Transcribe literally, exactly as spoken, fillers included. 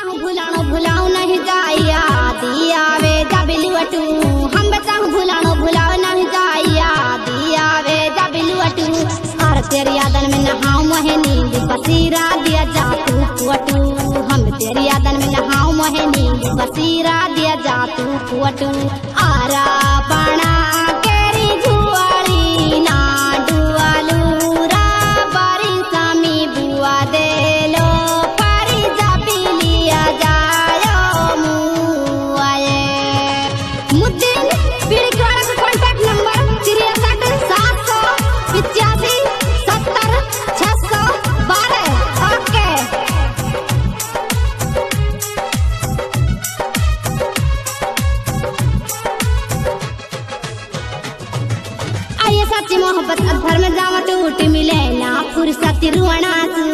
बताऊं भुलानो भुलाओ नहीं जाइया दिया वे जबिलुअटू हम बताऊं भुलानो भुलाओ नहीं जाइया दिया वे जबिलुअटू और तेरी यादन में नहाऊं मोहे नींद बसीरा दिया जा तू कुअटू हम तेरी यादन में नहाऊं मोहे नींद बसीरा दिया जा तू कुअटू आरा बना केरी झुआड़ी ना डुआलू रा बारी सामी बुआ दे लो पारी जबिलिया जायो मुआए मुद्दिन पीड़ी वाला का कांटेक्ट नंबर तिरसठ सात सौ पिचासी सत्तर छह सौ बारह ओके। आइए सच्ची मोहब्बत अधर में जावा टूट मिले ना फुर्सत रुआना